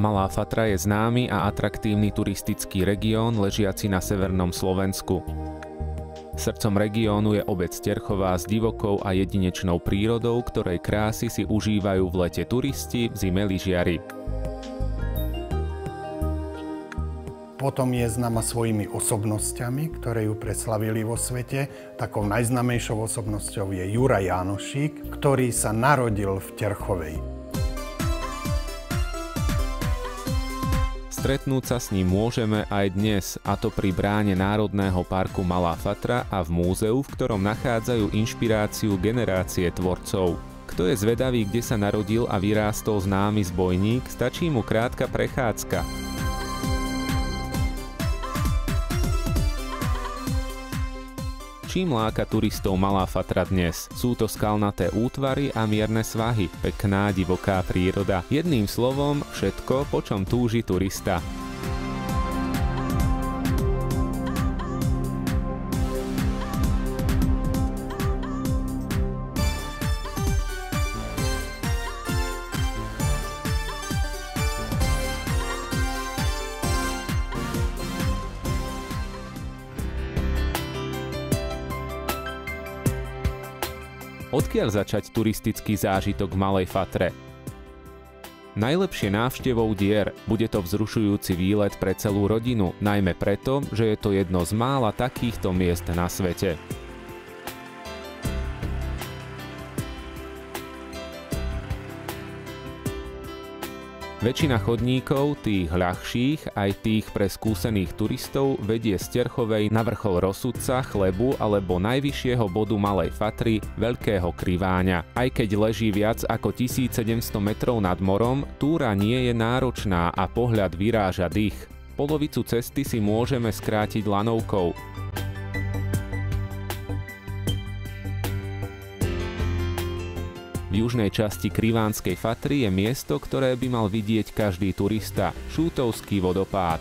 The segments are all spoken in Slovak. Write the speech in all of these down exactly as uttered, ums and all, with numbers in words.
Malá Fatra je známy a atraktívny turistický región ležiaci na severnom Slovensku. Srdcom regiónu je obec Terchová s divokou a jedinečnou prírodou, ktorej krásy si užívajú v lete turisti, v zime lyžiari. Potom je známa svojimi osobnosťami, ktoré ju preslavili vo svete. Takou najznámejšou osobnosťou je Juraj Jánošík, ktorý sa narodil v Terchovej. Stretnúť sa s ním môžeme aj dnes, a to pri bráne Národného parku Malá Fatra a v múzeu, v ktorom nachádzajú inšpiráciu generácie tvorcov. Kto je zvedavý, kde sa narodil a vyrástol známy zbojník, stačí mu krátka prechádzka. Čím láka turistov Malá Fatra dnes? Sú to skalnaté útvary a mierne svahy, pekná divoká príroda. Jedným slovom, všetko, po čom túži turista. Odkiaľ začať turistický zážitok v Malej Fatre? Najlepšie návštevou dier. Bude to vzrušujúci výlet pre celú rodinu, najmä preto, že je to jedno z mála takýchto miest na svete. Väčšina chodníkov, tých ľahších, aj tých pre skúsených turistov, vedie z Terchovej na vrchol Rosudca, Chlebu alebo najvyššieho bodu Malej Fatry, Veľkého Kriváňa. Aj keď leží viac ako tisícsedemsto metrov nad morom, túra nie je náročná a pohľad vyráža dých. Polovicu cesty si môžeme skrátiť lanovkou. V južnej časti Krivánskej Fatry je miesto, ktoré by mal vidieť každý turista – Šútovský vodopád.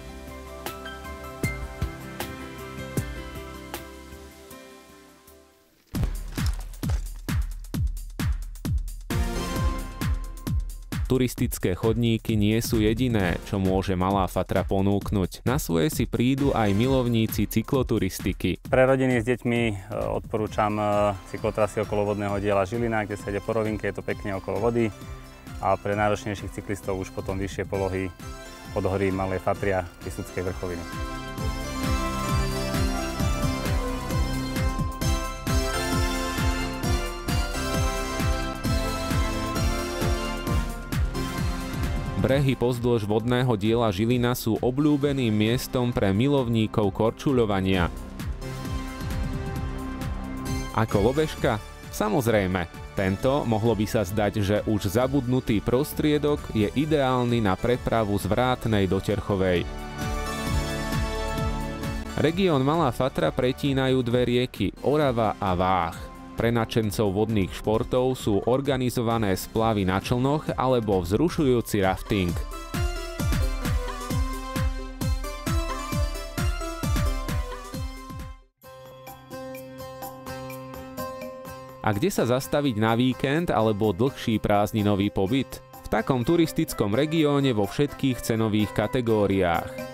Turistické chodníky nie sú jediné, čo môže Malá Fatra ponúknuť. Na svoje si prídu aj milovníci cykloturistiky. Pre rodiny s deťmi odporúčam cyklotrasy okolo vodného diela Žilina, kde sa ide po rovinke, je to pekne okolo vody. A pre náročnejších cyklistov už potom vyššie polohy od hory Malej Fatry a Pisuckej vrchoviny. Brehy pozdĺž vodného diela Žilina sú obľúbeným miestom pre milovníkov korčuľovania. Ako lobežka? Samozrejme. Tento, mohlo by sa zdať, že už zabudnutý prostriedok je ideálny na prepravu z Vrátnej do Terchovej. Región Malá Fatra pretínajú dve rieky, Orava a Váh. Pre nadšencov vodných športov sú organizované splavy na člnoch alebo vzrušujúci rafting. A kde sa zastaviť na víkend alebo dlhší prázdninový pobyt? V takom turistickom regióne vo všetkých cenových kategóriách.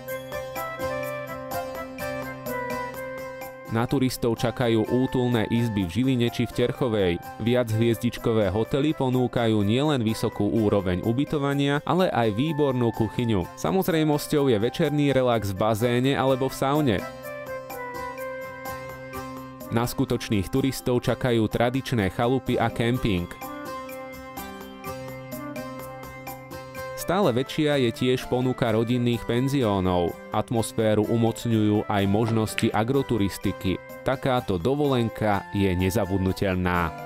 Na turistov čakajú útulné izby v Žiline či v Terchovej. Viachviezdičkové hotely ponúkajú nielen vysokú úroveň ubytovania, ale aj výbornú kuchyňu. Samozrejmosťou je večerný relax v bazéne alebo v saune. Na skutočných turistov čakajú tradičné chalupy a kemping. Stále väčšia je tiež ponuka rodinných penziónov. Atmosféru umocňujú aj možnosti agroturistiky. Takáto dovolenka je nezabudnuteľná.